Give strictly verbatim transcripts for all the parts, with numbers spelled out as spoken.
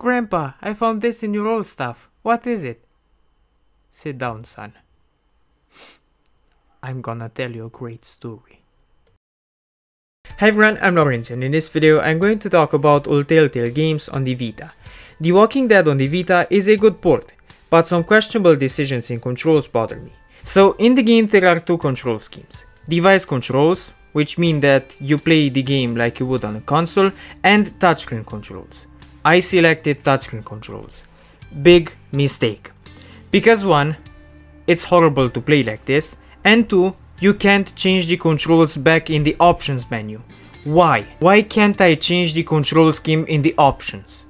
Grandpa, I found this in your old stuff. What is it? Sit down, son. I'm gonna tell you a great story. Hi everyone, I'm Lawrence, and in this video I'm going to talk about all TellTale games on the Vita. The Walking Dead on the Vita is a good port, but some questionable decisions in controls bother me. So in the game there are two control schemes. Device controls, which mean that you play the game like you would on a console, and touchscreen controls. I selected touchscreen controls. Big mistake. Because one, it's horrible to play like this, and two, you can't change the controls back in the options menu. Why? Why can't I change the control scheme in the options?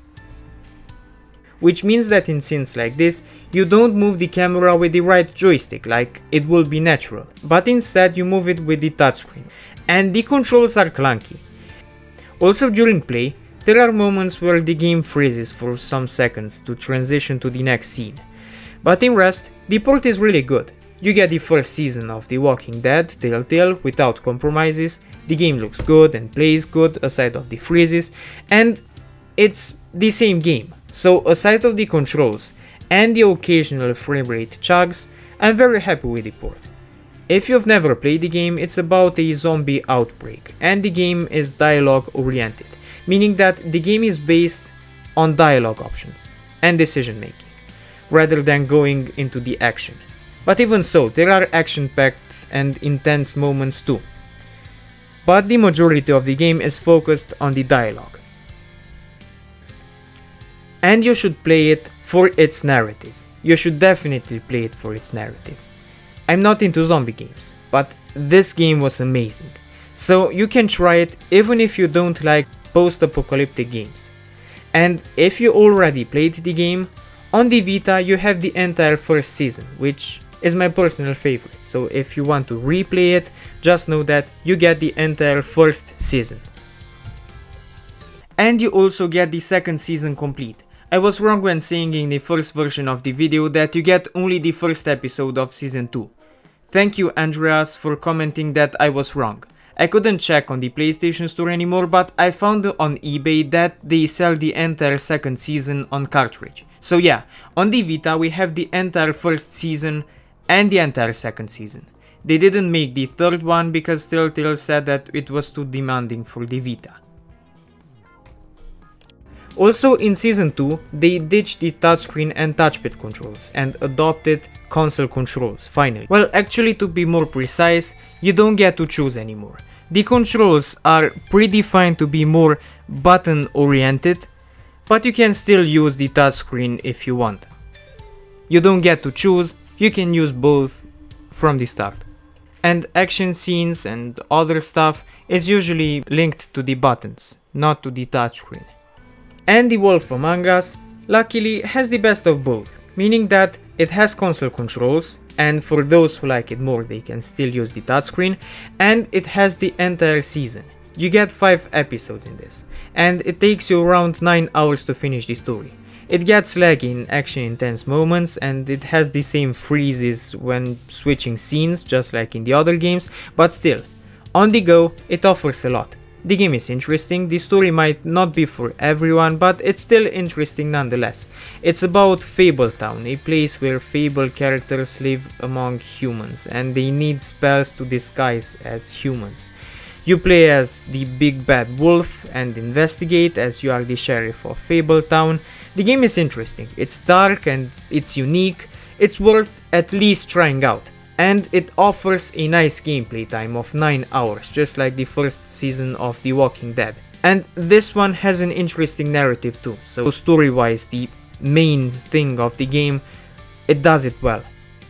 Which means that in scenes like this, you don't move the camera with the right joystick like it will be natural, but instead you move it with the touchscreen, and the controls are clunky. Also during play, there are moments where the game freezes for some seconds to transition to the next scene. But in rest, the port is really good. You get the first season of The Walking Dead, TellTale, without compromises, the game looks good and plays good aside of the freezes, and it's the same game. So aside of the controls and the occasional frame rate chugs, I'm very happy with the port. If you've never played the game, it's about a zombie outbreak, and the game is dialogue oriented, meaning that the game is based on dialogue options and decision making, rather than going into the action. But even so, there are action-packed and intense moments too. But the majority of the game is focused on the dialogue. And you should play it for its narrative. You should definitely play it for its narrative. I'm not into zombie games, but this game was amazing. So you can try it even if you don't like post-apocalyptic games. And if you already played the game, on the Vita you have the entire first season, which is my personal favorite. So if you want to replay it, just know that you get the entire first season. And you also get the second season complete. I was wrong when saying in the first version of the video that you get only the first episode of season two. Thank you Andreas for commenting that I was wrong. I couldn't check on the PlayStation Store anymore, but I found on eBay that they sell the entire second season on cartridge. So yeah, on the Vita we have the entire first season and the entire second season. They didn't make the third one because TellTale said that it was too demanding for the Vita. Also in season two, they ditched the touchscreen and touchpad controls and adopted console controls, finally. Well, actually to be more precise, you don't get to choose anymore. The controls are predefined to be more button oriented, but you can still use the touchscreen if you want. You don't get to choose, you can use both from the start. And action scenes and other stuff is usually linked to the buttons, not to the touchscreen. And The Wolf Among Us, luckily, has the best of both, meaning that it has console controls, and for those who like it more they can still use the touchscreen, and it has the entire season. You get five episodes in this, and it takes you around nine hours to finish the story. It gets laggy in action intense moments, and it has the same freezes when switching scenes just like in the other games, but still, on the go it offers a lot. The game is interesting, the story might not be for everyone, but it's still interesting nonetheless. It's about Fabletown, a place where Fable characters live among humans, and they need spells to disguise as humans. You play as the big bad wolf and investigate as you are the sheriff of Fabletown. The game is interesting, it's dark and it's unique, it's worth at least trying out. And it offers a nice gameplay time of nine hours, just like the first season of The Walking Dead. And this one has an interesting narrative too, so story-wise, the main thing of the game, it does it well.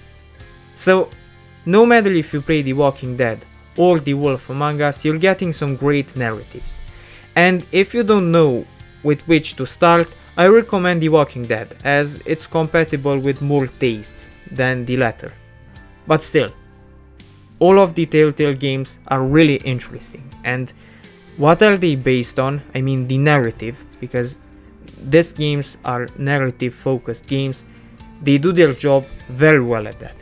So, no matter if you play The Walking Dead or The Wolf Among Us, you're getting some great narratives. And if you don't know with which to start, I recommend The Walking Dead, as it's compatible with more tastes than the latter. But still, all of the TellTale games are really interesting. And what are they based on? I mean the narrative, because these games are narrative focused games. They do their job very well at that.